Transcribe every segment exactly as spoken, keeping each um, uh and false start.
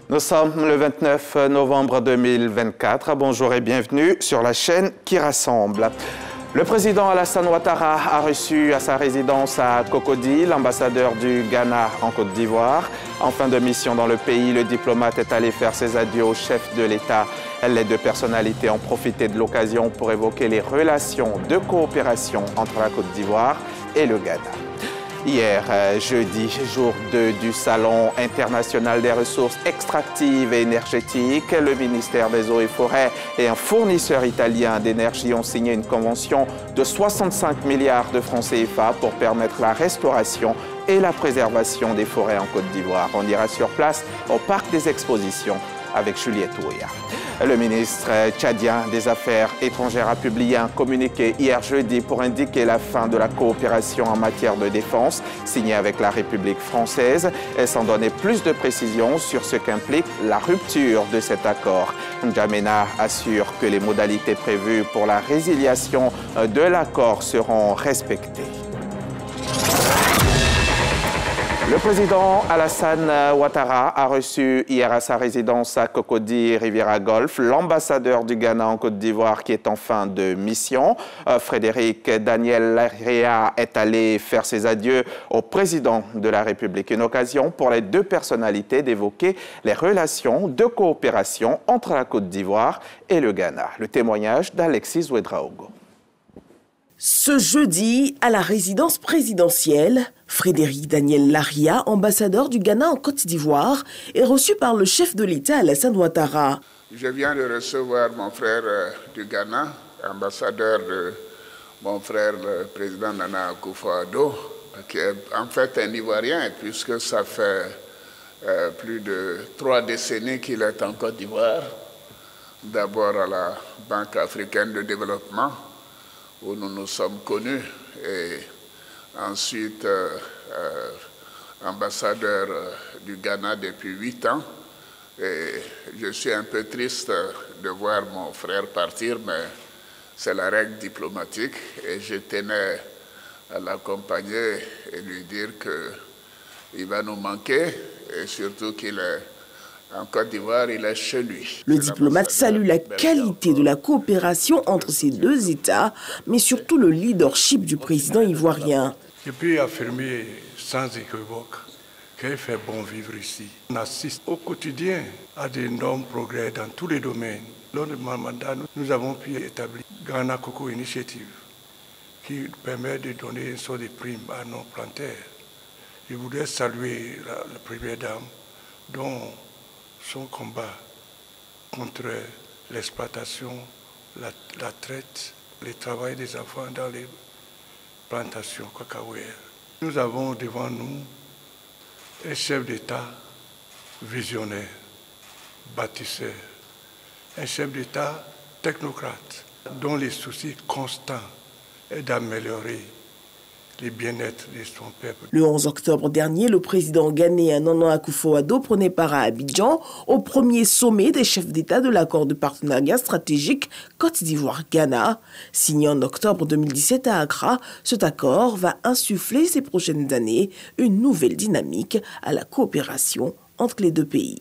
Nous sommes le vingt-neuf novembre deux mille vingt-quatre. Bonjour et bienvenue sur la chaîne qui rassemble. Le président Alassane Ouattara a reçu à sa résidence à Cocody l'ambassadeur du Ghana en Côte d'Ivoire. En fin de mission dans le pays, le diplomate est allé faire ses adieux au chef de l'État. Les deux personnalités ont profité de l'occasion pour évoquer les relations de coopération entre la Côte d'Ivoire et le Ghana. Hier, jeudi, jour deux du Salon international des ressources extractives et énergétiques, le ministère des Eaux et Forêts et un fournisseur italien d'énergie ont signé une convention de soixante-cinq milliards de francs C F A pour permettre la restauration et la préservation des forêts en Côte d'Ivoire. On ira sur place au Parc des Expositions avec Juliette Ouria. Le ministre tchadien des Affaires étrangères a publié un communiqué hier jeudi pour indiquer la fin de la coopération en matière de défense signée avec la République française et sans donner plus de précisions sur ce qu'implique la rupture de cet accord. N'Djamena assure que les modalités prévues pour la résiliation de l'accord seront respectées. Le président Alassane Ouattara a reçu hier à sa résidence à Cocody Riviera Golf l'ambassadeur du Ghana en Côte d'Ivoire qui est en fin de mission. Frédéric Daniel Laria est allé faire ses adieux au président de la République. Une occasion pour les deux personnalités d'évoquer les relations de coopération entre la Côte d'Ivoire et le Ghana. Le témoignage d'Alexis Ouedraogo. Ce jeudi, à la résidence présidentielle, Frédéric Daniel Laria, ambassadeur du Ghana en Côte d'Ivoire, est reçu par le chef de l'État Alassane Ouattara. Je viens de recevoir mon frère euh, du Ghana, ambassadeur de mon frère le président Nana Akufo-Addo, qui est en fait un Ivoirien, puisque ça fait euh, plus de trois décennies qu'il est en Côte d'Ivoire. D'abord à la Banque africaine de développement, où nous nous sommes connus, et ensuite euh, euh, ambassadeur euh, du Ghana depuis huit ans. Et je suis un peu triste de voir mon frère partir, mais c'est la règle diplomatique et je tenais à l'accompagner et lui dire qu'il va nous manquer et surtout qu'il est en Côte d'Ivoire, il est chez lui. Le diplomate salue la qualité de la coopération entre ces deux États, mais surtout le leadership du président ivoirien. Je peux affirmer sans équivoque qu'il fait bon vivre ici. On assiste au quotidien à d'énormes progrès dans tous les domaines. Lors de mon mandat, nous avons pu établir Ghana Cocoa Initiative, qui permet de donner une sorte de prime à nos planteurs. Je voudrais saluer la, la première dame, dont son combat contre l'exploitation, la, la traite, le travail des enfants dans les plantations cacaoyères. Nous avons devant nous un chef d'État visionnaire, bâtisseur, un chef d'État technocrate, dont les soucis constants est d'améliorer le bien-être de son peuple. Le onze octobre dernier, le président ghanéen Nana Akufo-Addo prenait part à Abidjan au premier sommet des chefs d'État de l'accord de partenariat stratégique Côte d'Ivoire-Ghana. Signé en octobre deux mille dix-sept à Accra, cet accord va insuffler ces prochaines années une nouvelle dynamique à la coopération entre les deux pays.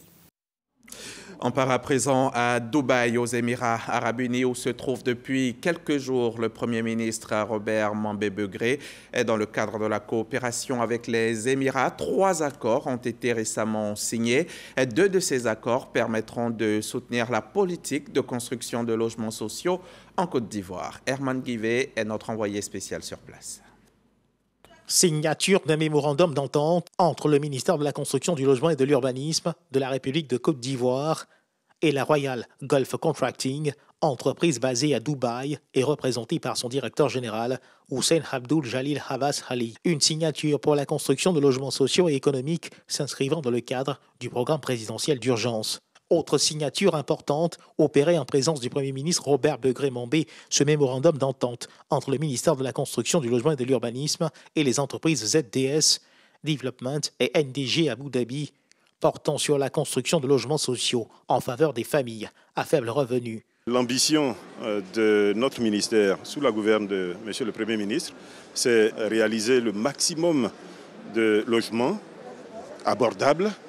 On part à présent à Dubaï, aux Émirats arabes unis, où se trouve depuis quelques jours le Premier ministre Robert Mambé-Begré. Dans le cadre de la coopération avec les Émirats, trois accords ont été récemment signés. Deux de ces accords permettront de soutenir la politique de construction de logements sociaux en Côte d'Ivoire. Herman Guivet est notre envoyé spécial sur place. Signature d'un mémorandum d'entente entre le ministère de la Construction, du Logement et de l'Urbanisme de la République de Côte d'Ivoire et la Royal Gulf Contracting, entreprise basée à Dubaï et représentée par son directeur général, Hussein Abdul Jalil Havas Ali. Une signature pour la construction de logements sociaux et économiques s'inscrivant dans le cadre du programme présidentiel d'urgence. Autre signature importante, opérée en présence du Premier ministre Robert Begré-Mambé, ce mémorandum d'entente entre le ministère de la Construction, du Logement et de l'Urbanisme et les entreprises Z D S Development et N D G Abu Dhabi, portant sur la construction de logements sociaux en faveur des familles à faible revenu. L'ambition de notre ministère, sous la gouverne de M. le Premier ministre, c'est réaliser le maximum de logements abordables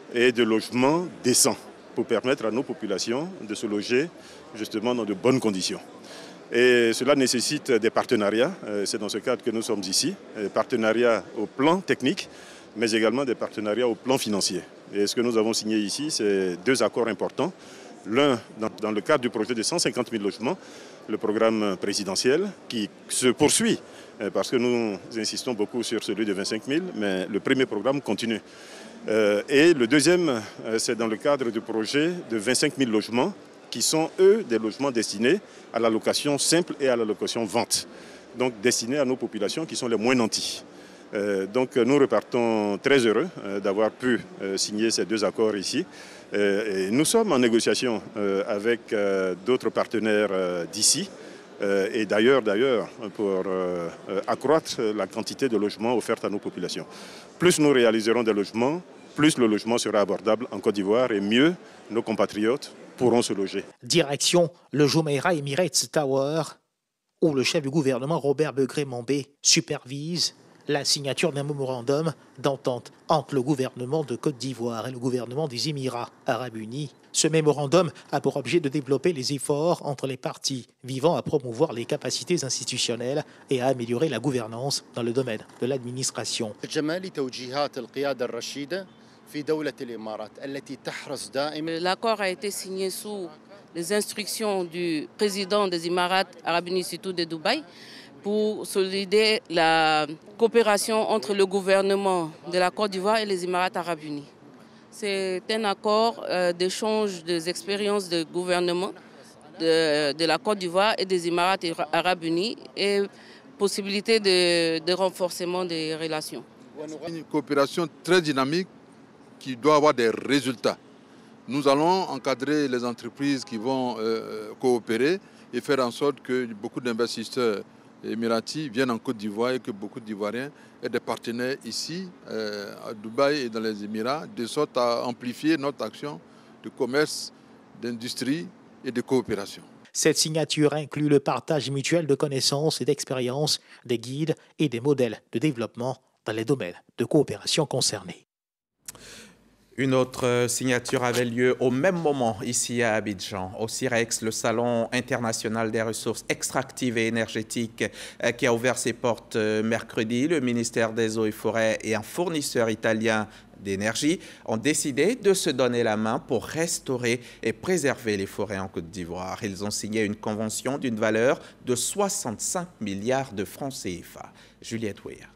et de logements décents pour permettre à nos populations de se loger justement dans de bonnes conditions. Et cela nécessite des partenariats, c'est dans ce cadre que nous sommes ici, des partenariats au plan technique, mais également des partenariats au plan financier. Et ce que nous avons signé ici, c'est deux accords importants. L'un dans, dans le cadre du projet de cent cinquante mille logements, le programme présidentiel qui se poursuit, parce que nous insistons beaucoup sur celui de vingt-cinq mille, mais le premier programme continue. Euh, et le deuxième, c'est dans le cadre du projet de vingt-cinq mille logements, qui sont, eux, des logements destinés à la location simple et à la location vente. Donc destinés à nos populations qui sont les moins nantis. Euh, donc nous repartons très heureux euh, d'avoir pu euh, signer ces deux accords ici. Euh, et nous sommes en négociation euh, avec euh, d'autres partenaires euh, d'ici. Euh, et d'ailleurs, d'ailleurs, pour euh, accroître la quantité de logements offerts à nos populations. Plus nous réaliserons des logements, plus le logement sera abordable en Côte d'Ivoire et mieux nos compatriotes pourront se loger. Direction le Jumeirah Emirates Tower, où le chef du gouvernement Robert Begré-Mambé supervise la signature d'un mémorandum d'entente entre le gouvernement de Côte d'Ivoire et le gouvernement des Émirats arabes unis. Ce mémorandum a pour objet de développer les efforts entre les parties visant à promouvoir les capacités institutionnelles et à améliorer la gouvernance dans le domaine de l'administration. L'accord a été signé sous les instructions du président des Émirats arabes unis, surtout de Dubaï, pour solidifier la coopération entre le gouvernement de la Côte d'Ivoire et les Émirats arabes unis. C'est un accord euh, d'échange des expériences de gouvernement de, de la Côte d'Ivoire et des Émirats arabes unis et possibilité de, de renforcement des relations. Une coopération très dynamique qui doit avoir des résultats. Nous allons encadrer les entreprises qui vont euh, coopérer et faire en sorte que beaucoup d'investisseurs émiratis viennent en Côte d'Ivoire et que beaucoup d'Ivoiriens aient des partenaires ici, euh, à Dubaï et dans les Émirats, de sorte à amplifier notre action de commerce, d'industrie et de coopération. Cette signature inclut le partage mutuel de connaissances et d'expériences, des guides et des modèles de développement dans les domaines de coopération concernés. Une autre signature avait lieu au même moment ici à Abidjan, au CIREX, le Salon international des ressources extractives et énergétiques qui a ouvert ses portes mercredi. Le ministère des Eaux et Forêts et un fournisseur italien d'énergie ont décidé de se donner la main pour restaurer et préserver les forêts en Côte d'Ivoire. Ils ont signé une convention d'une valeur de soixante-cinq milliards de francs C F A. Juliette Weir.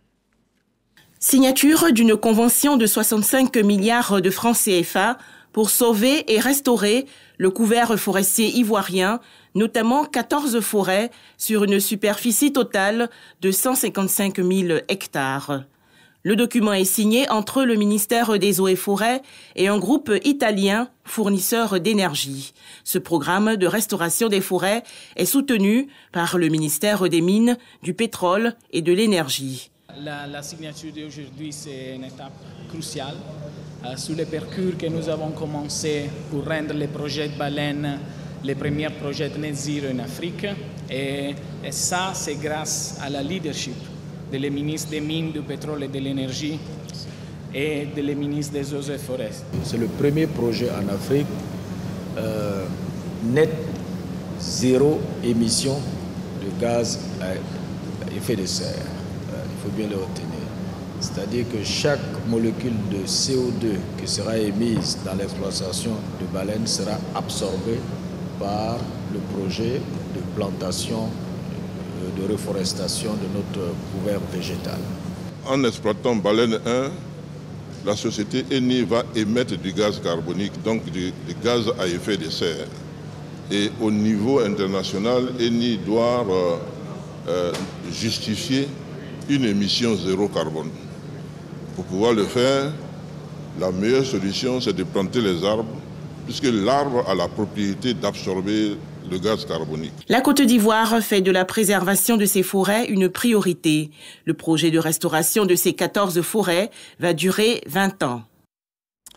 Signature d'une convention de soixante-cinq milliards de francs C F A pour sauver et restaurer le couvert forestier ivoirien, notamment quatorze forêts sur une superficie totale de cent cinquante-cinq mille hectares. Le document est signé entre le ministère des Eaux et Forêts et un groupe italien fournisseur d'énergie. Ce programme de restauration des forêts est soutenu par le ministère des Mines, du Pétrole et de l'Énergie. La, la signature d'aujourd'hui, c'est une étape cruciale euh, sur le parcours que nous avons commencé pour rendre les projets de baleines les premiers projets de net zero en Afrique. Et, et ça, c'est grâce à la leadership de les ministres des Mines, du Pétrole et de l'Énergie et de les ministres des Eaux et Forêts. C'est le premier projet en Afrique euh, net zéro émission de gaz à effet de serre. Il faut bien le retenir. C'est-à-dire que chaque molécule de C O deux qui sera émise dans l'exploitation de baleines sera absorbée par le projet de plantation, de reforestation de notre couvert végétal. En exploitant baleine un, la société Eni va émettre du gaz carbonique, donc du, du gaz à effet de serre. Et au niveau international, Eni doit euh, euh, justifier une émission zéro carbone. Pour pouvoir le faire, la meilleure solution, c'est de planter les arbres, puisque l'arbre a la propriété d'absorber le gaz carbonique. La Côte d'Ivoire fait de la préservation de ses forêts une priorité. Le projet de restauration de ces quatorze forêts va durer vingt ans.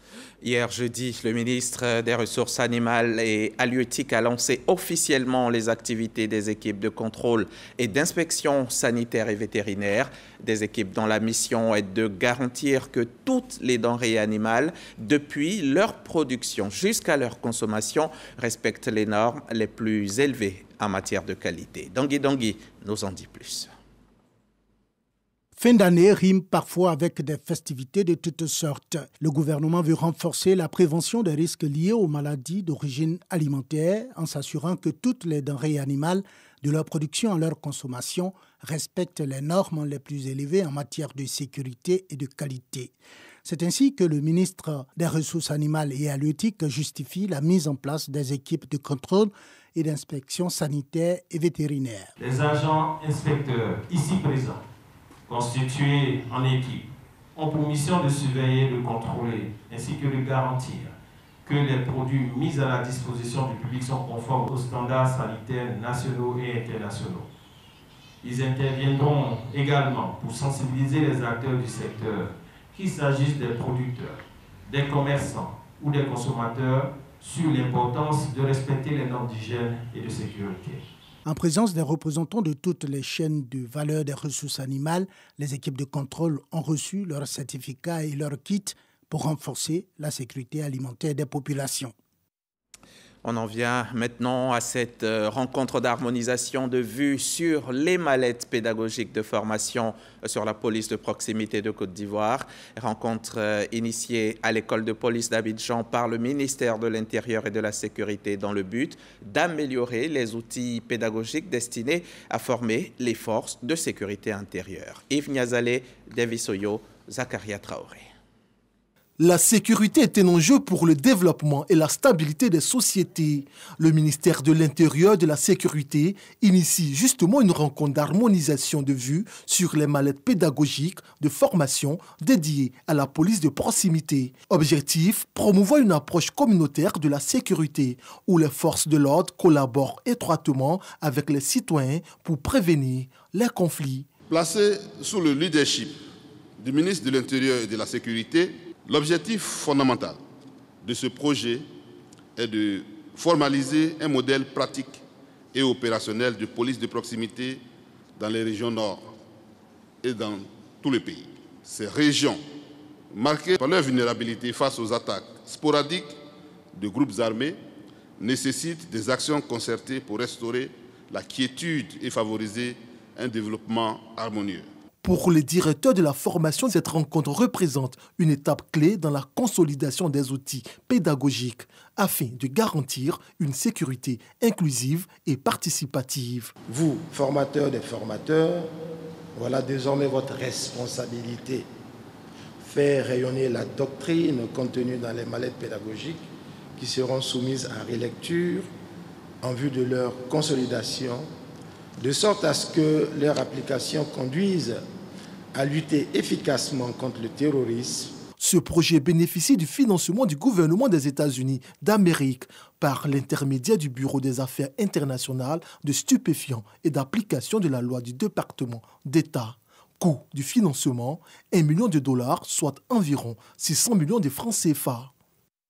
Hier jeudi, le ministre des Ressources animales et halieutiques a lancé officiellement les activités des équipes de contrôle et d'inspection sanitaire et vétérinaire. Des équipes dont la mission est de garantir que toutes les denrées animales, depuis leur production jusqu'à leur consommation, respectent les normes les plus élevées en matière de qualité. Dangui Dangui nous en dit plus. Fin d'année rime parfois avec des festivités de toutes sortes. Le gouvernement veut renforcer la prévention des risques liés aux maladies d'origine alimentaire en s'assurant que toutes les denrées animales, de leur production à leur consommation, respectent les normes les plus élevées en matière de sécurité et de qualité. C'est ainsi que le ministre des Ressources animales et halieutiques justifie la mise en place des équipes de contrôle et d'inspection sanitaire et vétérinaire. Les agents inspecteurs ici présents, constitués en équipe, ont pour mission de surveiller, de contrôler, ainsi que de garantir que les produits mis à la disposition du public sont conformes aux standards sanitaires nationaux et internationaux. Ils interviendront également pour sensibiliser les acteurs du secteur, qu'il s'agisse des producteurs, des commerçants ou des consommateurs, sur l'importance de respecter les normes d'hygiène et de sécurité. En présence des représentants de toutes les chaînes de valeur des ressources animales, les équipes de contrôle ont reçu leurs certificats et leurs kits pour renforcer la sécurité alimentaire des populations. On en vient maintenant à cette rencontre d'harmonisation de vues sur les mallettes pédagogiques de formation sur la police de proximité de Côte d'Ivoire. Rencontre initiée à l'école de police d'Abidjan par le ministère de l'Intérieur et de la Sécurité dans le but d'améliorer les outils pédagogiques destinés à former les forces de sécurité intérieure. Yves Niazale, Davis Oyo, Zakaria Traoré. La sécurité est un enjeu pour le développement et la stabilité des sociétés. Le ministère de l'Intérieur et de la Sécurité initie justement une rencontre d'harmonisation de vues sur les mallettes pédagogiques de formation dédiées à la police de proximité. Objectif, promouvoir une approche communautaire de la sécurité où les forces de l'ordre collaborent étroitement avec les citoyens pour prévenir les conflits. Placé sous le leadership du ministre de l'Intérieur et de la Sécurité, l'objectif fondamental de ce projet est de formaliser un modèle pratique et opérationnel de police de proximité dans les régions nord et dans tout le pays. Ces régions, marquées par leur vulnérabilité face aux attaques sporadiques de groupes armés, nécessitent des actions concertées pour restaurer la quiétude et favoriser un développement harmonieux. Pour les directeurs de la formation, cette rencontre représente une étape clé dans la consolidation des outils pédagogiques afin de garantir une sécurité inclusive et participative. Vous, formateurs des formateurs, voilà désormais votre responsabilité. Faire rayonner la doctrine contenue dans les mallettes pédagogiques qui seront soumises à relecture en vue de leur consolidation, de sorte à ce que leur application conduise à lutter efficacement contre le terrorisme. Ce projet bénéficie du financement du gouvernement des États-Unis d'Amérique par l'intermédiaire du Bureau des Affaires internationales de stupéfiants et d'application de la loi du département d'État. Coût du financement, un million de dollars, soit environ six cents millions de francs C F A.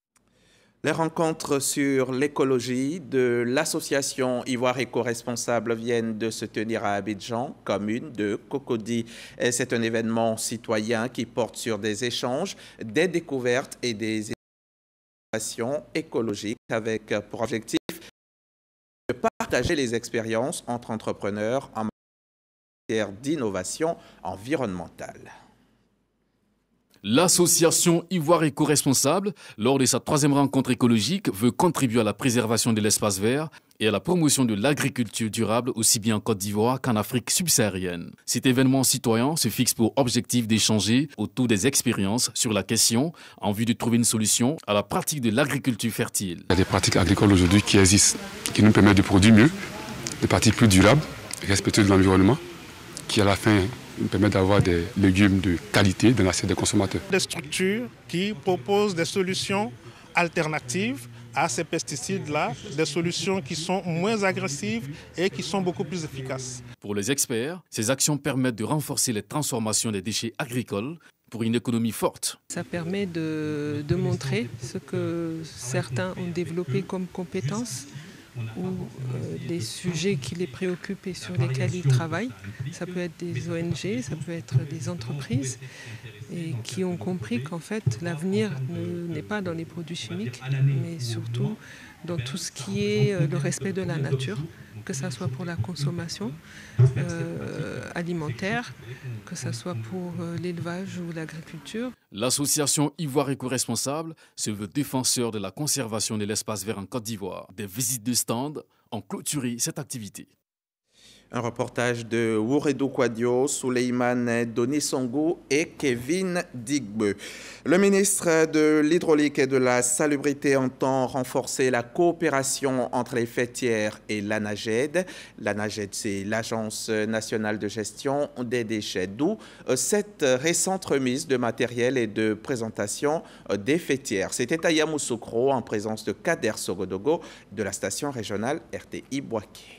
Les rencontres sur l'écologie de l'association Ivoire éco-responsable viennent de se tenir à Abidjan, commune de Cocody. C'est un événement citoyen qui porte sur des échanges, des découvertes et des innovations écologiques avec pour objectif de partager les expériences entre entrepreneurs en matière d'innovation environnementale. L'association Ivoire éco-responsable, lors de sa troisième rencontre écologique, veut contribuer à la préservation de l'espace vert et à la promotion de l'agriculture durable aussi bien en Côte d'Ivoire qu'en Afrique subsaharienne. Cet événement citoyen se fixe pour objectif d'échanger autour des expériences sur la question en vue de trouver une solution à la pratique de l'agriculture fertile. Il y a des pratiques agricoles aujourd'hui qui existent, qui nous permettent de produire mieux, des pratiques plus durables, respectueuses de l'environnement, qui à la fin nous permettent d'avoir des légumes de qualité dans l'assiette des consommateurs. Des structures qui proposent des solutions alternatives à ces pesticides-là, des solutions qui sont moins agressives et qui sont beaucoup plus efficaces. Pour les experts, ces actions permettent de renforcer les transformations des déchets agricoles pour une économie forte. Ça permet de, de montrer ce que certains ont développé comme compétences ou euh, des sujets qui les préoccupent et sur lesquels ils travaillent. Ça peut être des O N G, ça peut être des entreprises et qui ont compris qu'en fait l'avenir n'est pas dans les produits chimiques, mais surtout dans tout ce qui est euh, le respect de la nature, que ce soit pour la consommation euh, alimentaire, que ce soit pour euh, l'élevage ou l'agriculture. L'association Ivoire Éco-Responsable se veut défenseur de la conservation de l'espace vert en Côte d'Ivoire. Des visites de stands ont clôturé cette activité. Un reportage de Wuredo Kwadio, Souleymane Donisongo et Kevin Digbe. Le ministre de l'Hydraulique et de la Salubrité entend renforcer la coopération entre les fêtières et l'ANAGED. L'ANAGED, c'est l'Agence nationale de gestion des déchets, d'où cette récente remise de matériel et de présentation des fêtières. C'était à Yamoussoukro en présence de Kader Sogodogo de la station régionale R T I Boaké.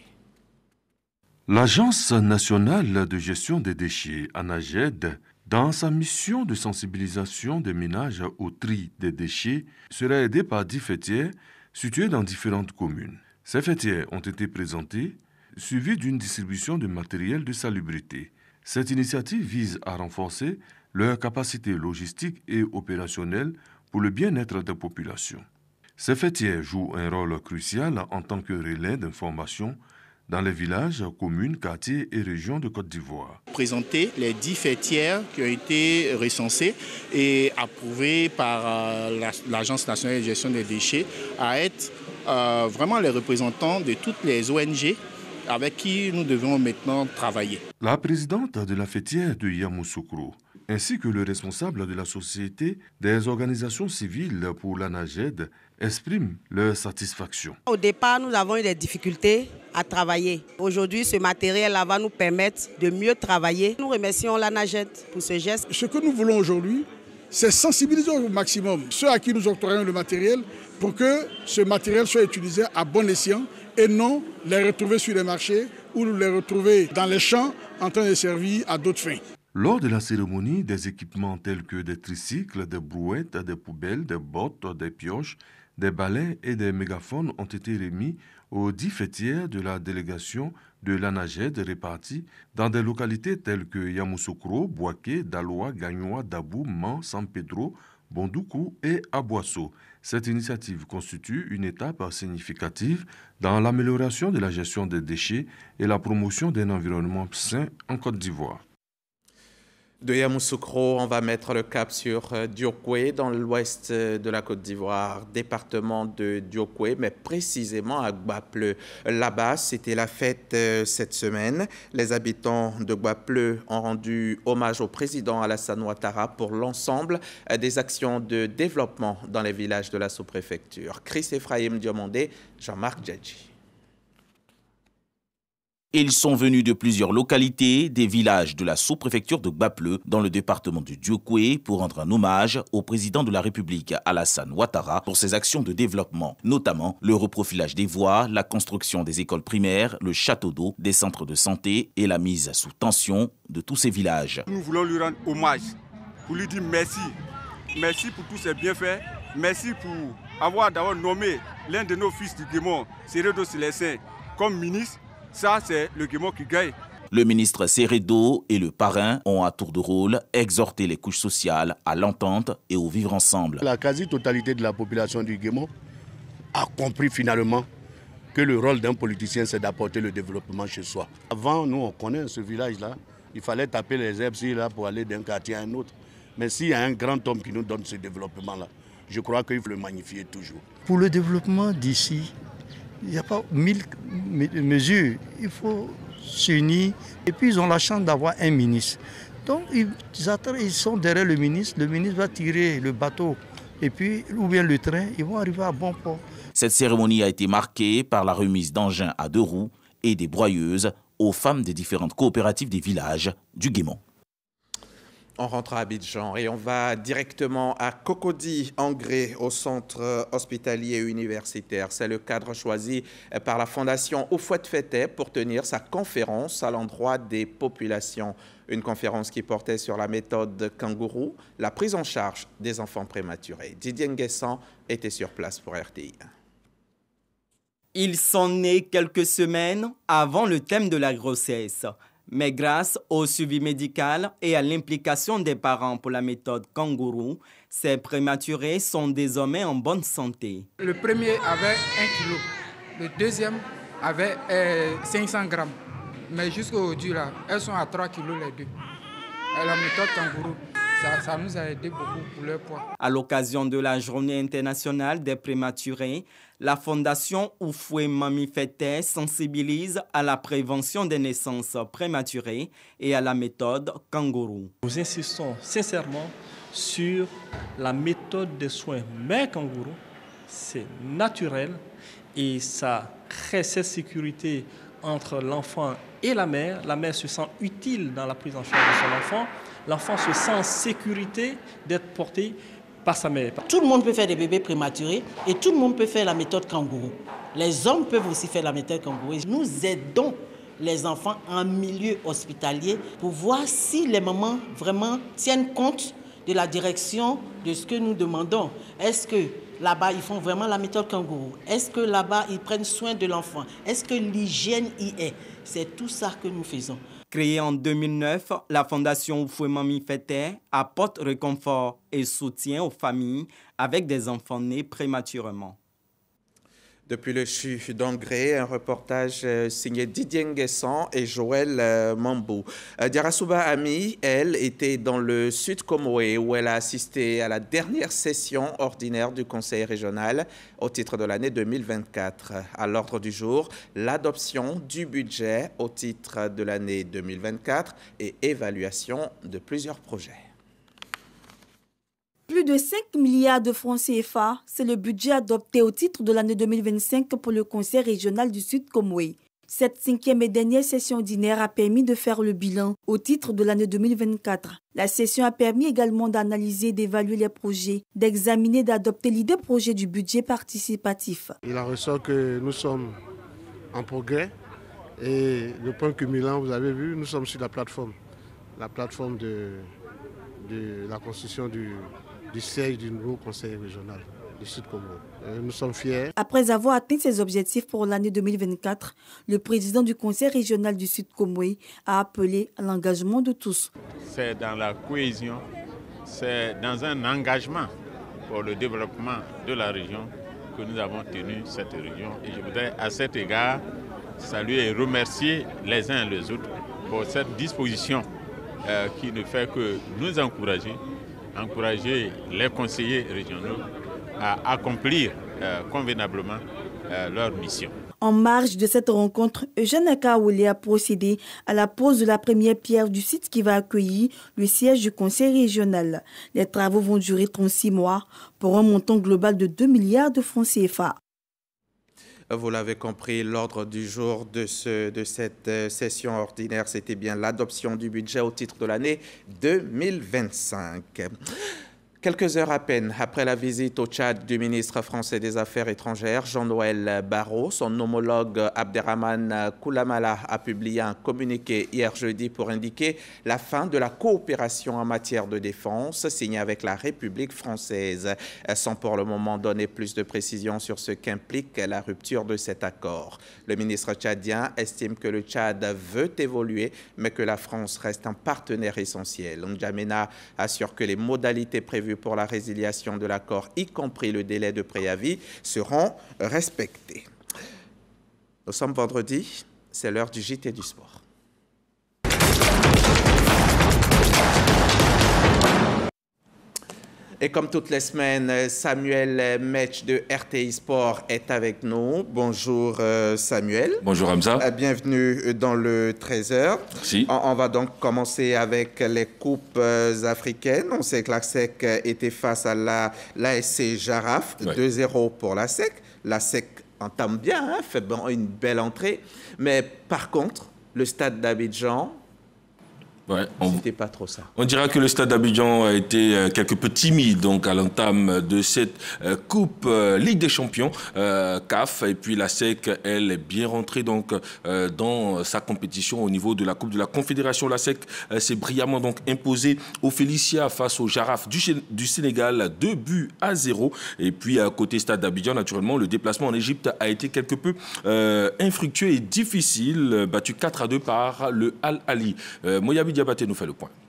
L'Agence nationale de gestion des déchets, ANAGED, dans sa mission de sensibilisation des ménages au tri des déchets, sera aidée par dix fêtières situées dans différentes communes. Ces fêtières ont été présentées, suivies d'une distribution de matériel de salubrité. Cette initiative vise à renforcer leur capacité logistique et opérationnelle pour le bien-être des populations. Ces fêtières jouent un rôle crucial en tant que relais d'information dans les villages, communes, quartiers et régions de Côte d'Ivoire. Présenter les dix fêtières qui ont été recensées et approuvées par euh, l'Agence nationale de gestion des déchets à être euh, vraiment les représentants de toutes les O N G avec qui nous devons maintenant travailler. La présidente de la fêtière de Yamoussoukro, ainsi que le responsable de la Société des organisations civiles pour l'ANAGED, expriment leur satisfaction. Au départ, nous avons eu des difficultés à travailler. Aujourd'hui, ce matériel-là va nous permettre de mieux travailler. Nous remercions l'ANAGED pour ce geste. Ce que nous voulons aujourd'hui, c'est sensibiliser au maximum ceux à qui nous octroyons le matériel pour que ce matériel soit utilisé à bon escient et non les retrouver sur les marchés ou les retrouver dans les champs en train de servir à d'autres fins. Lors de la cérémonie, des équipements tels que des tricycles, des brouettes, des poubelles, des bottes, des pioches, des balais et des mégaphones ont été remis aux dix fêtières de la délégation de l'ANAGED réparties dans des localités telles que Yamoussoukro, Boaké, Daloa, Gagnoa, Dabou, Man, San Pedro, Bondoukou et Aboasso. Cette initiative constitue une étape significative dans l'amélioration de la gestion des déchets et la promotion d'un environnement sain en Côte d'Ivoire. De Yamoussoukro, on va mettre le cap sur Diokwe, dans l'ouest de la Côte d'Ivoire, département de Diokwe, mais précisément à Gbapleu. Là-bas, c'était la fête cette semaine. Les habitants de Gbapleu ont rendu hommage au président Alassane Ouattara pour l'ensemble des actions de développement dans les villages de la sous-préfecture. Chris Ephraim Diomandé, Jean-Marc Djadji. Ils sont venus de plusieurs localités, des villages de la sous-préfecture de Gbapleu, dans le département de Diokwe, pour rendre un hommage au président de la République, Alassane Ouattara, pour ses actions de développement, notamment le reprofilage des voies, la construction des écoles primaires, le château d'eau, des centres de santé et la mise sous tension de tous ces villages. Nous voulons lui rendre hommage, pour lui dire merci. Merci pour tous ses bienfaits, merci pour avoir d'abord nommé l'un de nos fils du Guémon, Seredo Célestin, comme ministre. Ça, c'est le Guémon qui gagne. Le ministre Seredo et le parrain ont à tour de rôle exhorté les couches sociales à l'entente et au vivre ensemble. La quasi-totalité de la population du Guémon a compris finalement que le rôle d'un politicien, c'est d'apporter le développement chez soi. Avant, nous, on connaît ce village-là. Il fallait taper les herbes là pour aller d'un quartier à un autre. Mais s'il y a un grand homme qui nous donne ce développement-là, je crois qu'il faut le magnifier toujours. Pour le développement d'ici, il n'y a pas mille mesures. Il faut s'unir. Et puis, ils ont la chance d'avoir un ministre. Donc, ils, ils sont derrière le ministre. Le ministre va tirer le bateau. Et puis, ou bien le train, ils vont arriver à bon port. Cette cérémonie a été marquée par la remise d'engins à deux roues et des broyeuses aux femmes des différentes coopératives des villages du Guémon. On rentre à Abidjan et on va directement à Cocody, en Gré, au centre hospitalier et universitaire. C'est le cadre choisi par la Fondation Houphouët-Feteh pour tenir sa conférence à l'endroit des populations. Une conférence qui portait sur la méthode kangourou, la prise en charge des enfants prématurés. Didier Nguessan était sur place pour R T I. Ils sont nés quelques semaines avant le thème de la grossesse. Mais grâce au suivi médical et à l'implication des parents pour la méthode kangourou, ces prématurés sont désormais en bonne santé. Le premier avait un kilo, le deuxième avait euh, cinq cents grammes. Mais jusqu'aujourd'hui, là, elles sont à trois kilos les deux. Et la méthode kangourou, ça, ça nous a aidé beaucoup pour leur poids. À l'occasion de la Journée internationale des prématurés, la Fondation Houphouët-Feteh sensibilise à la prévention des naissances prématurées et à la méthode kangourou. Nous insistons sincèrement sur la méthode de soins mère kangourou. C'est naturel et ça crée cette sécurité entre l'enfant et la mère. La mère se sent utile dans la prise en charge de son enfant. L'enfant se sent en sécurité d'être porté par sa mère. Tout le monde peut faire des bébés prématurés et tout le monde peut faire la méthode kangourou. Les hommes peuvent aussi faire la méthode kangourou. Nous aidons les enfants en milieu hospitalier pour voir si les mamans vraiment tiennent compte de la direction de ce que nous demandons. Est-ce que là-bas, ils font vraiment la méthode kangourou? Est-ce que là-bas, ils prennent soin de l'enfant? Est-ce que l'hygiène y est? C'est tout ça que nous faisons. Créée en deux mille neuf, la Fondation Houphouët-Feteh apporte réconfort et soutien aux familles avec des enfants nés prématurément. Depuis le C H U d'Angré, un reportage signé Didier Nguessan et Joël Mambou. Diarasouba Ami, elle, était dans le Sud Comoé où elle a assisté à la dernière session ordinaire du Conseil régional au titre de l'année deux mille vingt-quatre. À l'ordre du jour, l'adoption du budget au titre de l'année deux mille vingt-quatre et évaluation de plusieurs projets. Plus de cinq milliards de francs C F A, c'est le budget adopté au titre de l'année deux mille vingt-cinq pour le Conseil régional du Sud Comoé. Cette cinquième et dernière session ordinaire a permis de faire le bilan au titre de l'année deux mille vingt-quatre. La session a permis également d'analyser, d'évaluer les projets, d'examiner, d'adopter l'idée projet du budget participatif. Il en ressort que nous sommes en progrès et le point cumulant, vous avez vu, nous sommes sur la plateforme, la plateforme de, de la constitution du du siège du nouveau conseil régional du Sud Comoé. Nous sommes fiers. Après avoir atteint ses objectifs pour l'année deux mille vingt-quatre, le président du conseil régional du Sud Comoé a appelé à l'engagement de tous. C'est dans la cohésion, c'est dans un engagement pour le développement de la région que nous avons tenu cette région. Et je voudrais à cet égard saluer et remercier les uns et les autres pour cette disposition euh, qui ne fait que nous encourager encourager les conseillers régionaux à accomplir euh, convenablement euh, leur mission. En marge de cette rencontre, Eugène Akaoulé a procédé à la pose de la première pierre du site qui va accueillir le siège du conseil régional. Les travaux vont durer trente-six mois pour un montant global de deux milliards de francs C F A. Vous l'avez compris, l'ordre du jour de, ce, de cette session ordinaire, c'était bien l'adoption du budget au titre de l'année deux mille vingt-cinq. Quelques heures à peine après la visite au Tchad du ministre français des Affaires étrangères, Jean-Noël Barrot, son homologue Abderrahmane Koulamala a publié un communiqué hier jeudi pour indiquer la fin de la coopération en matière de défense signée avec la République française, sans pour le moment donner plus de précisions sur ce qu'implique la rupture de cet accord. Le ministre tchadien estime que le Tchad veut évoluer, mais que la France reste un partenaire essentiel. N'Djamena assure que les modalités prévues pour la résiliation de l'accord, y compris le délai de préavis, seront respectés. Nous sommes vendredi, c'est l'heure du J T du sport. Et comme toutes les semaines, Samuel Metch de R T I Sport est avec nous. Bonjour Samuel. Bonjour Hamza. Bienvenue dans le treize heures. Merci. On, on va donc commencer avec les coupes africaines. On sait que la S E C était face à la, l'A S C Jaraf, ouais. deux zéro pour la S E C. La S E C entame bien, hein, fait bon, une belle entrée. Mais par contre, le stade d'Abidjan Ouais, on... C'était pas trop ça. On dira que le stade d'Abidjan a été euh, quelque peu timide donc à l'entame de cette euh, Coupe euh, Ligue des Champions euh, C A F, et puis la S E C, elle est bien rentrée donc euh, dans sa compétition au niveau de la Coupe de la Confédération. La S E C euh, s'est brillamment donc imposée au Félicia face au Jaraf du, du Sénégal, deux buts à zéro. Et puis à côté stade d'Abidjan, naturellement, le déplacement en Égypte a été quelque peu euh, infructueux et difficile, battu quatre à deux par le Al Ahly. Euh, Moyabi Diabaté nous fait le point.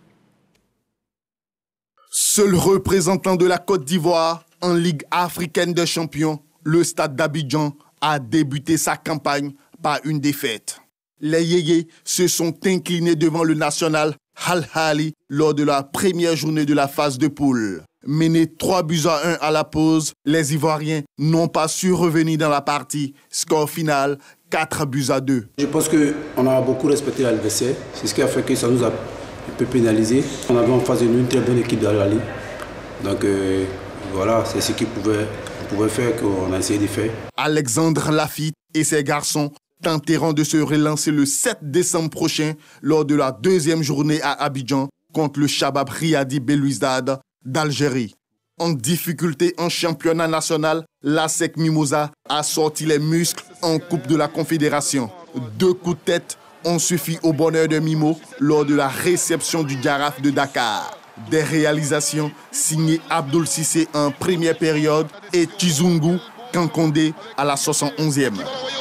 Seul représentant de la Côte d'Ivoire en Ligue africaine des champions, le stade d'Abidjan a débuté sa campagne par une défaite. Les Yéyés se sont inclinés devant le national Al Ahly lors de la première journée de la phase de poule. Menés trois buts à un à la pause, les Ivoiriens n'ont pas su revenir dans la partie. Score final, quatre buts à deux. Je pense qu'on a beaucoup respecté l'adversaire. C'est ce qui a fait que ça nous a un peu pénalisé. On avait en face de nous une très bonne équipe d'Al Ahly. Donc euh, voilà, c'est ce qu'on pouvait, pouvait faire qu'on a essayé de faire. Alexandre Lafitte et ses garçons tenteront de se relancer le sept décembre prochain lors de la deuxième journée à Abidjan contre le Shabab Riadi Belouizdad d'Algérie. En difficulté en championnat national, la S E C Mimosa a sorti les muscles en Coupe de la Confédération. Deux coups de tête ont suffi au bonheur de Mimo lors de la réception du Jaraf de Dakar. Des réalisations signées Abdoul Cissé en première période et Chizungu Kankondé à la soixante et onzième.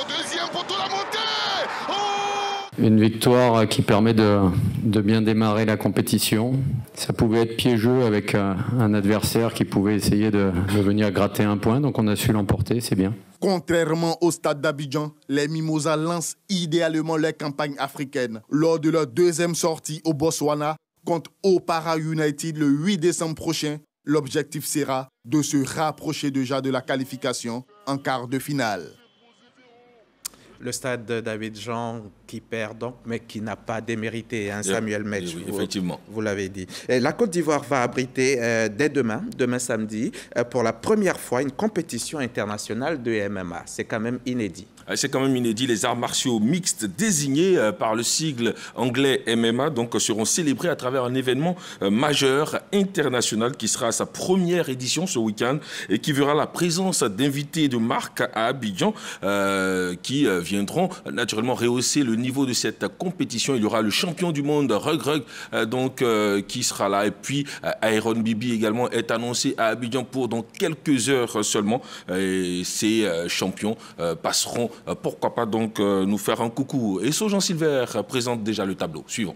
Une victoire qui permet de, de bien démarrer la compétition. Ça pouvait être piégeux avec un, un adversaire qui pouvait essayer de, de venir gratter un point, donc on a su l'emporter, c'est bien. Contrairement au stade d'Abidjan, les Mimosas lancent idéalement leur campagne africaine. Lors de leur deuxième sortie au Botswana contre Opara United le huit décembre prochain, l'objectif sera de se rapprocher déjà de la qualification en quart de finale. Le stade d'Abidjan qui perd donc, mais qui n'a pas démérité, hein, Samuel Metch. Oui, effectivement. Vous, vous l'avez dit. Et la Côte d'Ivoire va abriter euh, dès demain, demain samedi, euh, pour la première fois une compétition internationale de M M A. C'est quand même inédit. C'est quand même inédit. Les arts martiaux mixtes désignés euh, par le sigle anglais M M A donc, seront célébrés à travers un événement euh, majeur international qui sera à sa première édition ce week-end et qui verra la présence d'invités de marque à Abidjan euh, qui euh, viendront naturellement rehausser le niveau de cette compétition. Il y aura le champion du monde Rug Rug euh, donc, euh, qui sera là. Et puis euh, Iron Bibi également est annoncé à Abidjan pour dans quelques heures seulement. Et ces euh, champions euh, passeront Euh, pourquoi pas donc euh, nous faire un coucou. Et Sojan Silver présente déjà le tableau. Suivant.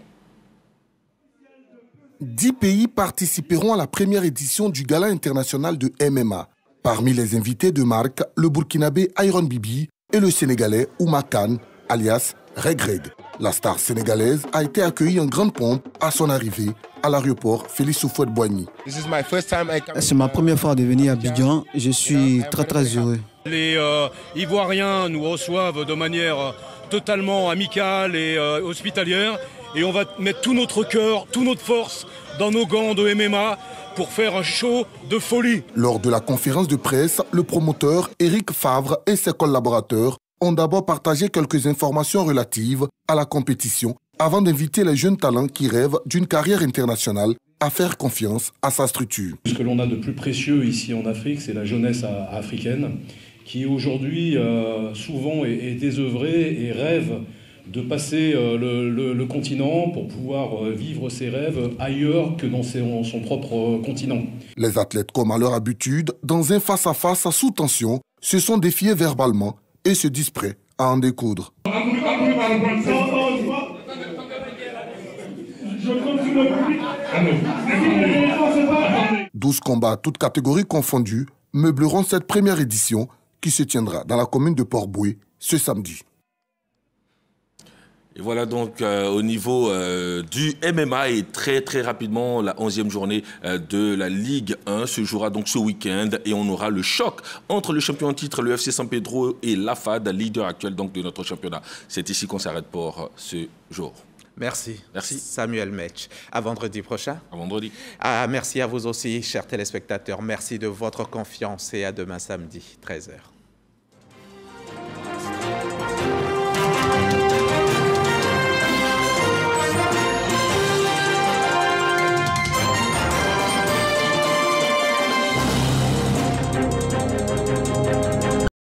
Dix pays participeront à la première édition du Gala international de M M A. Parmi les invités de marque, le Burkinabé Iron Bibi et le Sénégalais Ouma Kane, alias Reg Reg. La star sénégalaise a été accueillie en grande pompe à son arrivée à l'aéroport Félix Houphouët-Boigny. C'est ma première fois de venir à Abidjan. Je suis très très heureux. Les euh, Ivoiriens nous reçoivent de manière totalement amicale et euh, hospitalière. Et on va mettre tout notre cœur, toute notre force dans nos gants de M M A pour faire un show de folie. Lors de la conférence de presse, le promoteur Éric Favre et ses collaborateurs ont d'abord partagé quelques informations relatives à la compétition avant d'inviter les jeunes talents qui rêvent d'une carrière internationale à faire confiance à sa structure. Ce que l'on a de plus précieux ici en Afrique, c'est la jeunesse africaine qui aujourd'hui euh, souvent est, est désœuvrée et rêve de passer euh, le, le, le continent pour pouvoir euh, vivre ses rêves ailleurs que dans ses, son propre euh, continent. Les athlètes, comme à leur habitude, dans un face-à-face sous tension, se sont défiés verbalement et se disent prêts à en découdre. douze combats, toutes catégories confondues, meubleront cette première édition qui se tiendra dans la commune de Port-Boué ce samedi. Et voilà donc euh, au niveau euh, du M M A et très très rapidement la onzième journée euh, de la Ligue un se jouera donc ce week-end et on aura le choc entre le champion en titre, le F C San Pedro et l'A F A D, leader actuel donc de notre championnat. C'est ici qu'on s'arrête pour ce jour. Merci. Merci. Samuel Metch. À vendredi prochain. À vendredi. Ah, merci à vous aussi, chers téléspectateurs. Merci de votre confiance et à demain samedi, treize heures.